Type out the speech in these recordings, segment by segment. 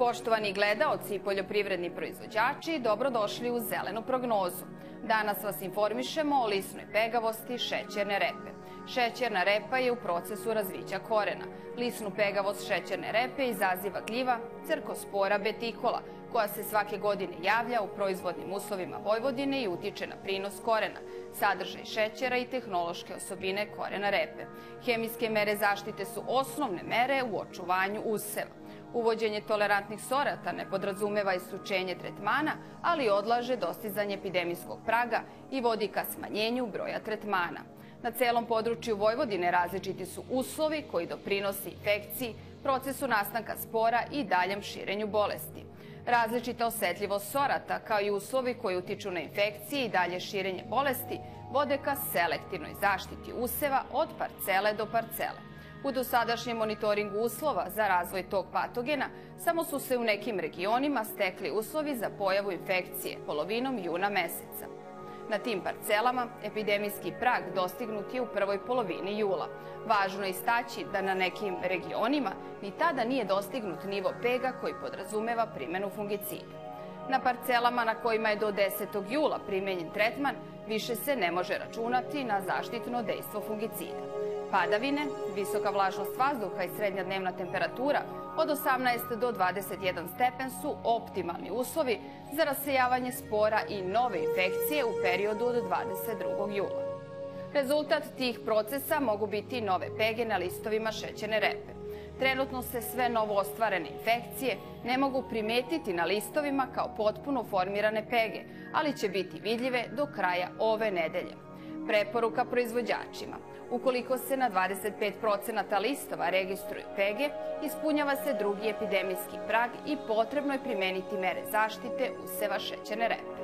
Poštovani gledaoci i poljoprivredni proizvođači, dobrodošli u Zelenu prognozu. Danas vas informišemo o lisnoj pegavosti šećerne repe. Šećerna repa je u procesu razvića korena. Lisnu pegavost šećerne repe izaziva gljiva Cercospora beticola, koja se svake godine javlja u proizvodnim uslovima Vojvodine i utiče na prinos korena, sadržaj šećera i tehnološke osobine korena repe. Hemijske mere zaštite su osnovne mere u očuvanju useva. Uvođenje tolerantnih sorata ne podrazumeva isključenje tretmana, ali odlaže dostizanje epidemijskog praga i vodi ka smanjenju broja tretmana. Na celom području Vojvodine različiti su uslovi koji doprinose infekciji, procesu nastanka spora i daljem širenju bolesti. Različita osetljivost sorata, kao i uslovi koji utiču na infekcije i dalje širenje bolesti, vode ka selektivnoj zaštiti useva od parcele do parcele. U dosadašnjem monitoringu uslova za razvoj tog patogena samo su se u nekim regionima stekli uslovi za pojavu infekcije polovinom juna meseca. Na tim parcelama epidemijski prag dostignut je u prvoj polovini jula. Važno je istaći da na nekim regionima ni tada nije dostignut nivo pega koji podrazumeva primenu fungicida. Na parcelama na kojima je do 10. jula primenjen tretman više se ne može računati na zaštitno dejstvo fungicida. Padavine, visoka vlažnost vazduha i srednja dnevna temperatura od 18 do 21 stepen su optimalni uslovi za rasejavanje spora i nove infekcije u periodu od 22. jula. Rezultat tih procesa mogu biti nove pege na listovima šećerne repe. Trenutno se sve novo ostvarene infekcije ne mogu primetiti na listovima kao potpuno formirane pege, ali će biti vidljive do kraja ove nedelje. Preporuka proizvođačima. Ukoliko se na 25% listova registruju pege, ispunjava se drugi epidemijski prag i potrebno je primeniti mere zaštite useva šećerne repe.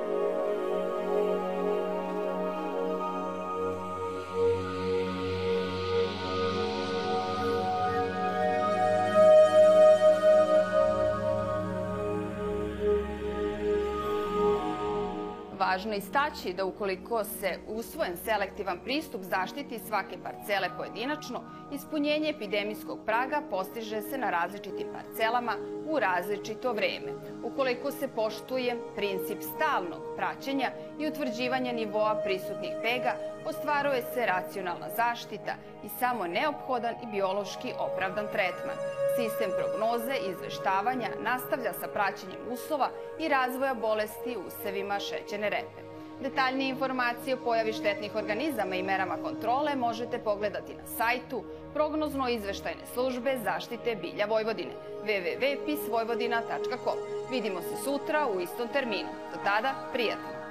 Važno je istaći da ukoliko se usvojen selektivan pristup zaštiti svake parcele pojedinačno, ispunjenje epidemijskog praga postiže se na različitim parcelama u različito vreme. Ukoliko se poštuje princip stalnog praćenja i utvrđivanja nivoa prisutnih pega, ostvaruje se racionalna zaštita i samo neophodan i biološki opravdan tretman. Sistem prognoze i izveštavanja nastavlja sa praćenjem uslova i razvoja bolesti u usevima šećerne repe. Detaljnije informacije o pojavi štetnih organizama i merama kontrole možete pogledati na sajtu prognozno-izveštajne službe zaštite bilja Vojvodine www.pisvojvodina.com. Vidimo se sutra u istom terminu. Do tada, prijatno!